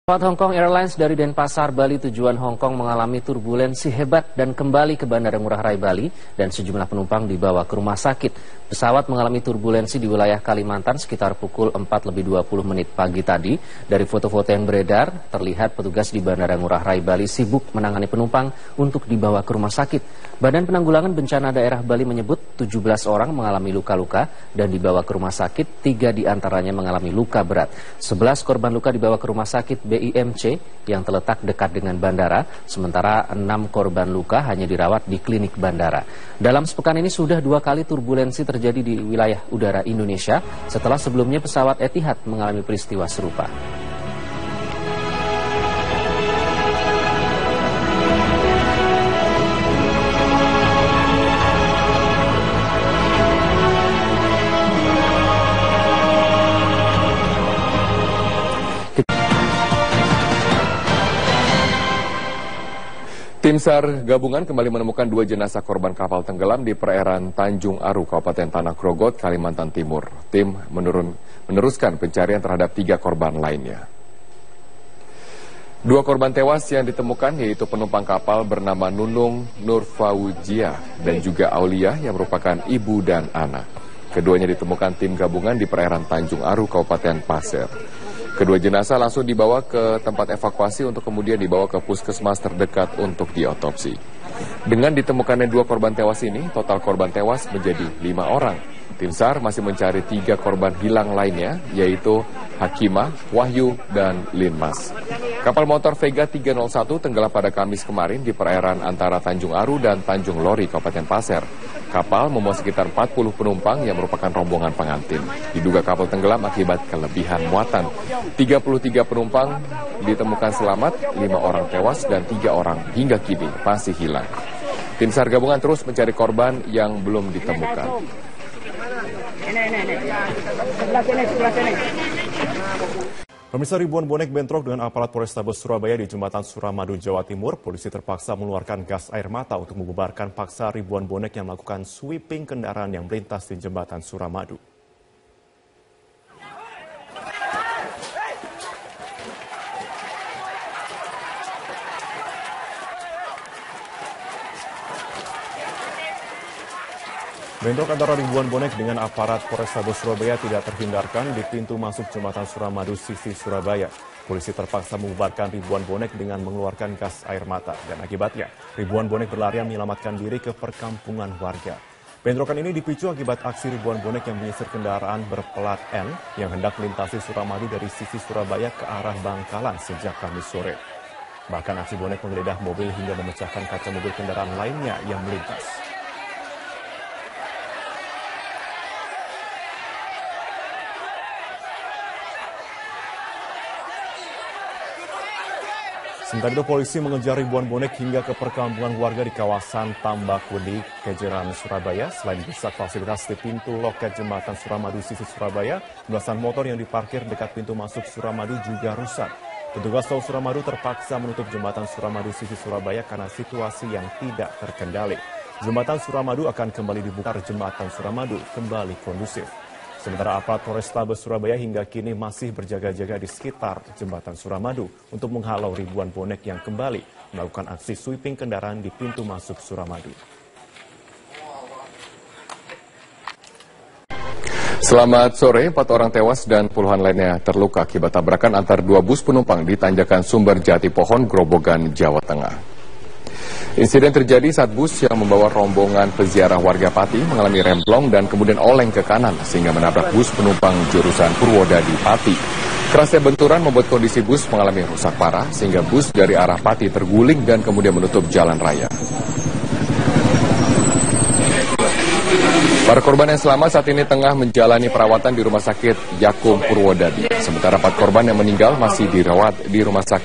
Pesawat Hong Kong Airlines dari Denpasar, Bali tujuan Hong Kong mengalami turbulensi hebat dan kembali ke Bandara Ngurah Rai Bali dan sejumlah penumpang dibawa ke rumah sakit. Pesawat mengalami turbulensi di wilayah Kalimantan sekitar pukul 4:20 pagi tadi. Dari foto-foto yang beredar, terlihat petugas di Bandara Ngurah Rai Bali sibuk menangani penumpang untuk dibawa ke rumah sakit. Badan Penanggulangan Bencana Daerah Bali menyebut 17 orang mengalami luka-luka dan dibawa ke rumah sakit, 3 diantaranya mengalami luka berat. 11 korban luka dibawa ke rumah sakit BIMC yang terletak dekat dengan bandara, sementara 6 korban luka hanya dirawat di klinik bandara. Dalam sepekan ini sudah 2 kali turbulensi terjadi di wilayah udara Indonesia setelah sebelumnya pesawat Etihad mengalami peristiwa serupa. Tim SAR gabungan kembali menemukan 2 jenazah korban kapal tenggelam di perairan Tanjung Aru, Kabupaten Tanah Grogot, Kalimantan Timur. Tim meneruskan pencarian terhadap 3 korban lainnya. 2 korban tewas yang ditemukan yaitu penumpang kapal bernama Nunung Nurfaujia dan juga Aulia yang merupakan ibu dan anak. Keduanya ditemukan tim gabungan di perairan Tanjung Aru, Kabupaten Pasir. Kedua jenazah langsung dibawa ke tempat evakuasi untuk kemudian dibawa ke puskesmas terdekat untuk diotopsi. Dengan ditemukannya 2 korban tewas ini, total korban tewas menjadi 5 orang. Tim SAR masih mencari 3 korban hilang lainnya, yaitu Hakimah, Wahyu, dan Linmas. Kapal motor Vega 301 tenggelam pada Kamis kemarin di perairan antara Tanjung Aru dan Tanjung Lori, Kabupaten Pasir. Kapal membawa sekitar 40 penumpang yang merupakan rombongan pengantin. Diduga kapal tenggelam akibat kelebihan muatan. 33 penumpang ditemukan selamat, 5 orang tewas dan 3 orang hingga kini masih hilang. Tim SAR gabungan terus mencari korban yang belum ditemukan. Pemirsa, ribuan bonek bentrok dengan aparat Polrestabes Surabaya di Jembatan Suramadu, Jawa Timur. Polisi terpaksa mengeluarkan gas air mata untuk membubarkan paksa ribuan bonek yang melakukan sweeping kendaraan yang melintas di Jembatan Suramadu. Bentrok antara ribuan bonek dengan aparat Polrestabes Surabaya tidak terhindarkan di pintu masuk Jembatan Suramadu sisi Surabaya. Polisi terpaksa membubarkan ribuan bonek dengan mengeluarkan gas air mata dan akibatnya ribuan bonek berlarian menyelamatkan diri ke perkampungan warga. Bentrokan ini dipicu akibat aksi ribuan bonek yang menyisir kendaraan berplat N yang hendak melintasi Suramadu dari sisi Surabaya ke arah Bangkalan sejak Kamis sore. Bahkan aksi bonek menggeledah mobil hingga memecahkan kaca mobil kendaraan lainnya yang melintas. Sementara itu polisi mengejar ribuan bonek hingga ke perkampungan warga di kawasan Tambak Wedi, Kejeran, Surabaya. Selain merusak fasilitas di pintu loket Jembatan Suramadu sisi Surabaya, belasan motor yang diparkir dekat pintu masuk Suramadu juga rusak. Petugas tol Suramadu terpaksa menutup Jembatan Suramadu sisi Surabaya karena situasi yang tidak terkendali. Jembatan Suramadu akan kembali dibuka, Jembatan Suramadu kembali kondusif. Sementara aparat Polrestabes Surabaya hingga kini masih berjaga-jaga di sekitar Jembatan Suramadu untuk menghalau ribuan bonek yang kembali melakukan aksi sweeping kendaraan di pintu masuk Suramadu. Selamat sore, 4 orang tewas dan puluhan lainnya terluka akibat tabrakan antar 2 bus penumpang di Tanjakan Sumber Jati Pohon, Grobogan, Jawa Tengah. Insiden terjadi saat bus yang membawa rombongan peziarah warga Pati mengalami remblong dan kemudian oleng ke kanan sehingga menabrak bus penumpang jurusan Purwodadi Pati. Kerasnya benturan membuat kondisi bus mengalami rusak parah sehingga bus dari arah Pati terguling dan kemudian menutup jalan raya. Para korban yang selamat saat ini tengah menjalani perawatan di Rumah Sakit Yakum Purwodadi. Sementara 4 korban yang meninggal masih dirawat di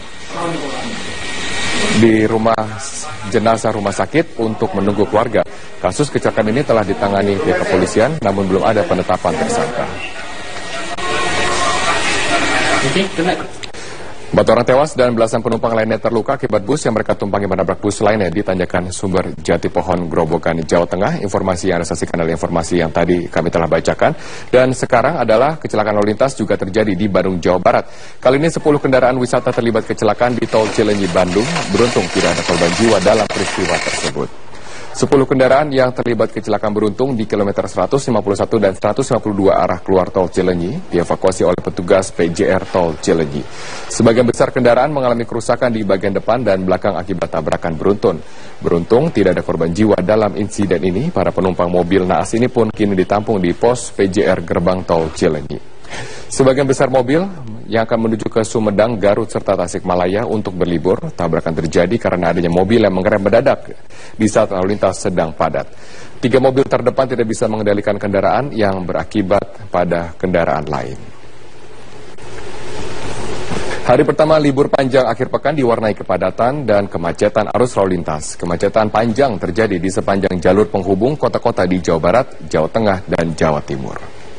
rumah jenazah rumah sakit untuk menunggu keluarga. Kasus kecelakaan ini telah ditangani pihak kepolisian, namun belum ada penetapan tersangka. 4 orang tewas dan belasan penumpang lainnya terluka akibat bus yang mereka tumpangi menabrak bus lainnya di Tanjakan Sumber Jati Pohon, Grobogan, Jawa Tengah. Informasi yang Anda saksikan adalah informasi yang tadi kami telah bacakan. Dan sekarang adalah kecelakaan lalu lintas juga terjadi di Bandung, Jawa Barat. Kali ini 10 kendaraan wisata terlibat kecelakaan di Tol Cileunyi, Bandung. Beruntung tidak ada korban jiwa dalam peristiwa tersebut. 10 kendaraan yang terlibat kecelakaan beruntung di kilometer 151 dan 152 arah keluar Tol Cileunyi dievakuasi oleh petugas PJR Tol Cileunyi. Sebagian besar kendaraan mengalami kerusakan di bagian depan dan belakang akibat tabrakan beruntun. Beruntung tidak ada korban jiwa dalam insiden ini. Para penumpang mobil naas ini pun kini ditampung di pos PJR Gerbang Tol Cileunyi. Sebagian besar mobil yang akan menuju ke Sumedang, Garut, serta Tasikmalaya untuk berlibur. Tabrakan terjadi karena adanya mobil yang mengerem mendadak di saat lalu lintas sedang padat. 3 mobil terdepan tidak bisa mengendalikan kendaraan yang berakibat pada kendaraan lain. Hari pertama libur panjang akhir pekan diwarnai kepadatan dan kemacetan arus lalu lintas. Kemacetan panjang terjadi di sepanjang jalur penghubung kota-kota di Jawa Barat, Jawa Tengah, dan Jawa Timur.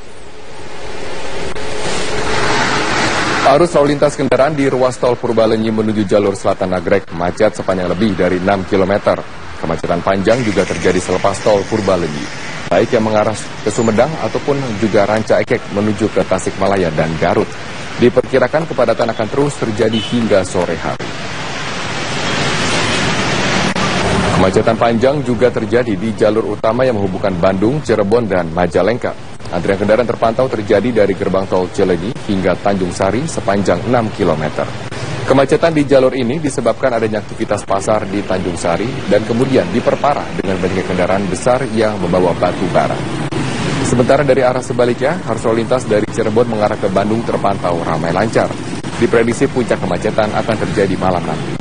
Arus lalu lintas kendaraan di ruas tol Purbalenyi menuju jalur selatan Nagrek macet sepanjang lebih dari 6 km. Kemacetan panjang juga terjadi selepas tol Purbalenyi, baik yang mengarah ke Sumedang ataupun juga Ranca Ekek menuju ke Tasikmalaya dan Garut. Diperkirakan kepadatan akan terus terjadi hingga sore hari. Kemacetan panjang juga terjadi di jalur utama yang menghubungkan Bandung, Cirebon, dan Majalengka. Antrian kendaraan terpantau terjadi dari gerbang tol Cileunyi hingga Tanjung Sari sepanjang 6 km. Kemacetan di jalur ini disebabkan adanya aktivitas pasar di Tanjung Sari dan kemudian diperparah dengan banyaknya kendaraan besar yang membawa batu bara. Sementara dari arah sebaliknya, arus lalu lintas dari Cirebon mengarah ke Bandung terpantau ramai lancar. Diprediksi puncak kemacetan akan terjadi malam nanti.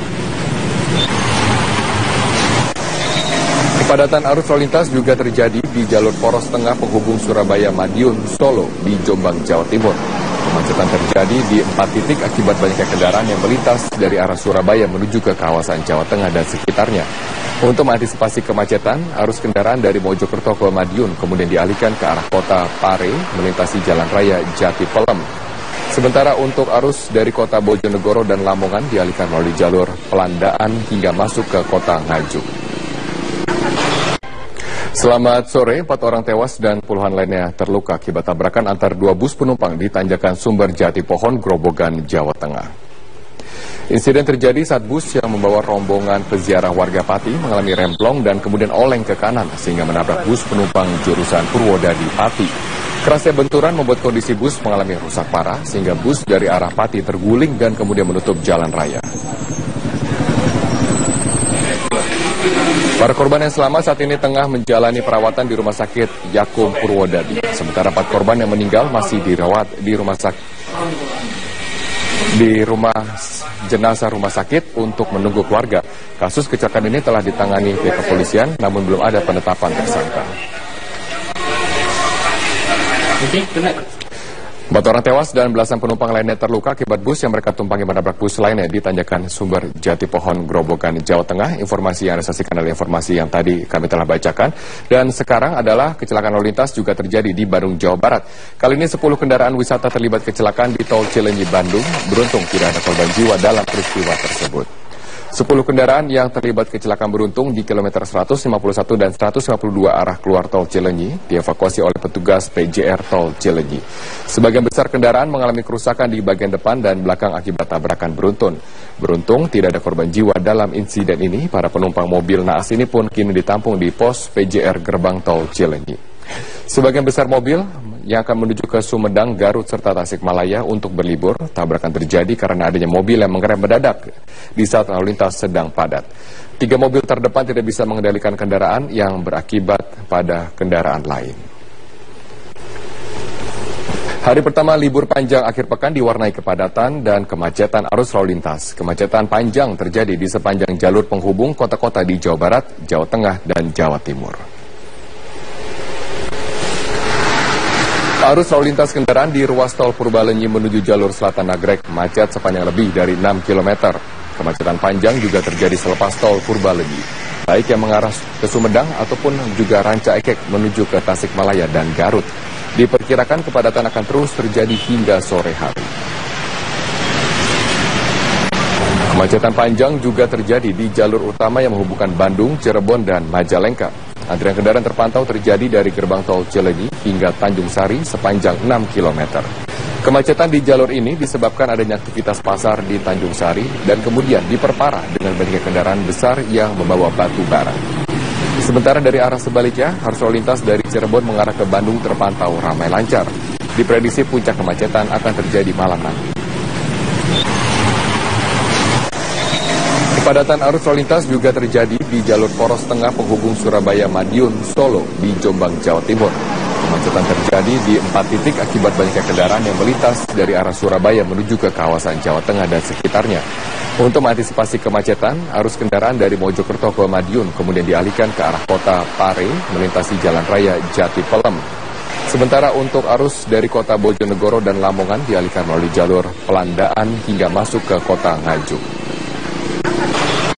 Kepadatan arus lalu lintas juga terjadi di jalur poros tengah penghubung Surabaya, Madiun, Solo di Jombang, Jawa Timur. Kemacetan terjadi di 4 titik akibat banyaknya kendaraan yang melintas dari arah Surabaya menuju ke kawasan Jawa Tengah dan sekitarnya. Untuk mengantisipasi kemacetan, arus kendaraan dari Mojokerto ke Madiun kemudian dialihkan ke arah kota Pare melintasi Jalan Raya Jati Pelem. Sementara untuk arus dari kota Bojonegoro dan Lamongan dialihkan melalui jalur Pelandaan hingga masuk ke kota Nganjuk. Selamat sore, 4 orang tewas dan puluhan lainnya terluka akibat tabrakan antar 2 bus penumpang di Tanjakan Sumber Jati Pohon, Grobogan, Jawa Tengah. Insiden terjadi saat bus yang membawa rombongan peziarah warga Pati mengalami remblong dan kemudian oleng ke kanan sehingga menabrak bus penumpang jurusan Purwodadi Pati. Kerasnya benturan membuat kondisi bus mengalami rusak parah sehingga bus dari arah Pati terguling dan kemudian menutup jalan raya. Para korban yang selamat saat ini tengah menjalani perawatan di Rumah Sakit Yakum Purwodadi. Sementara 4 korban yang meninggal masih dirawat di rumah jenazah rumah sakit untuk menunggu keluarga. Kasus kecelakaan ini telah ditangani pihak kepolisian, namun belum ada penetapan tersangka. 4 orang tewas dan belasan penumpang lainnya terluka akibat bus yang mereka tumpangi menabrak bus lainnya di Tanjakan Sumber Jati Pohon, Grobogan, Jawa Tengah. Informasi yang Anda saksikan adalah informasi yang tadi kami telah bacakan. Dan sekarang adalah kecelakaan lalu lintas juga terjadi di Bandung, Jawa Barat. Kali ini 10 kendaraan wisata terlibat kecelakaan di Tol Cileunyi, Bandung. Beruntung tidak ada korban jiwa dalam peristiwa tersebut. 10 kendaraan yang terlibat kecelakaan beruntung di kilometer 151 dan 152 arah keluar Tol Cileunyi dievakuasi oleh petugas PJR Tol Cileunyi. Sebagian besar kendaraan mengalami kerusakan di bagian depan dan belakang akibat tabrakan beruntun. Beruntung tidak ada korban jiwa dalam insiden ini. Para penumpang mobil naas ini pun kini ditampung di pos PJR Gerbang Tol Cileunyi. Sebagian besar mobil yang akan menuju ke Sumedang, Garut, serta Tasikmalaya untuk berlibur. Tabrakan terjadi karena adanya mobil yang mengerem mendadak di saat lalu lintas sedang padat. 3 mobil terdepan tidak bisa mengendalikan kendaraan yang berakibat pada kendaraan lain. Hari pertama libur panjang akhir pekan diwarnai kepadatan dan kemacetan arus lalu lintas. Kemacetan panjang terjadi di sepanjang jalur penghubung kota-kota di Jawa Barat, Jawa Tengah, dan Jawa Timur. Arus lalu lintas kendaraan di ruas tol Purbalenyi menuju jalur selatan Nagrek macet sepanjang lebih dari 6 km. Kemacetan panjang juga terjadi selepas tol Purbalenyi, baik yang mengarah ke Sumedang ataupun juga Ranca Ekek menuju ke Tasikmalaya dan Garut. Diperkirakan kepadatan akan terus terjadi hingga sore hari. Kemacetan panjang juga terjadi di jalur utama yang menghubungkan Bandung, Cirebon, dan Majalengka. Antrian kendaraan terpantau terjadi dari gerbang tol Cileunyi hingga Tanjung Sari sepanjang 6 km. Kemacetan di jalur ini disebabkan adanya aktivitas pasar di Tanjung Sari dan kemudian diperparah dengan banyaknya kendaraan besar yang membawa batu bara. Sementara dari arah sebaliknya, arus lalu lintas dari Cirebon mengarah ke Bandung terpantau ramai lancar. Diprediksi puncak kemacetan akan terjadi malam nanti. Kepadatan arus lalu lintas juga terjadi di jalur poros tengah penghubung Surabaya Madiun Solo di Jombang, Jawa Timur. Kemacetan terjadi di 4 titik akibat banyaknya kendaraan yang melintas dari arah Surabaya menuju ke kawasan Jawa Tengah dan sekitarnya. Untuk mengantisipasi kemacetan, arus kendaraan dari Mojokerto ke Madiun kemudian dialihkan ke arah kota Pare melintasi Jalan Raya Jati Pelem. Sementara untuk arus dari kota Bojonegoro dan Lamongan dialihkan melalui jalur Pelandaan hingga masuk ke kota Nganjuk.